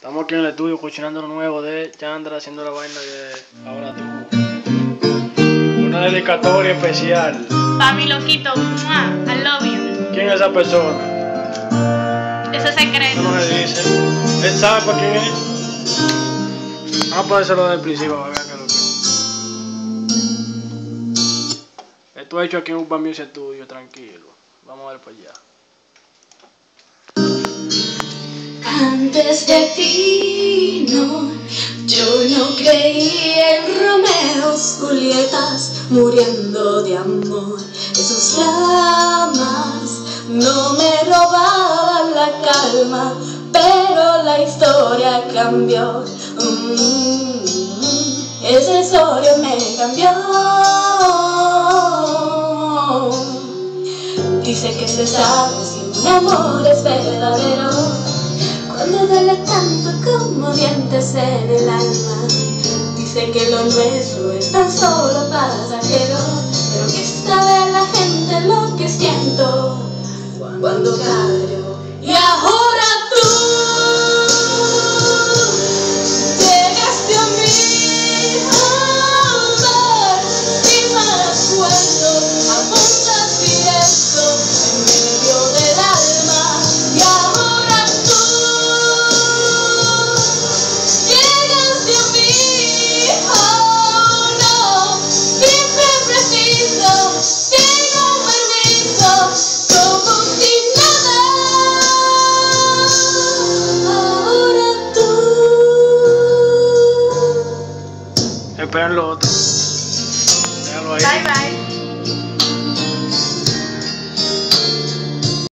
Estamos aquí en el estudio cocinando lo nuevo de Chandra, haciendo la vaina de Ahora Tú. Una dedicatoria especial. Pa' mi loquito, I love you. ¿Quién es esa persona? Ese secreto. No se dice. ¿Él sabe para quién es? Vamos a ponérselo desde el principio para ver qué es lo que. Esto hecho aquí en Urban Music Studio, tranquilo. Vamos a ver para allá. Antes de ti, no, yo no creí en Romeos, Julietas, muriendo de amor. Esos dramas no me robaban la calma, pero la historia cambió. Esa historia me cambió. Dice que se sabe si un amor es verdadero cuando duele tanto como dientes en el alma. Dice que lo nuestro es tan solo pasajero, pero que sabe la gente lo que siento cuando callo. Y ahora tú llegaste a mí, amor, y me acuerdo a puntas directo en medio del alma. Y ahora tú llegaste a mí, oh no, siempre preciso, tengo permiso, como si nada. Ahora tú. Esperen lo otro.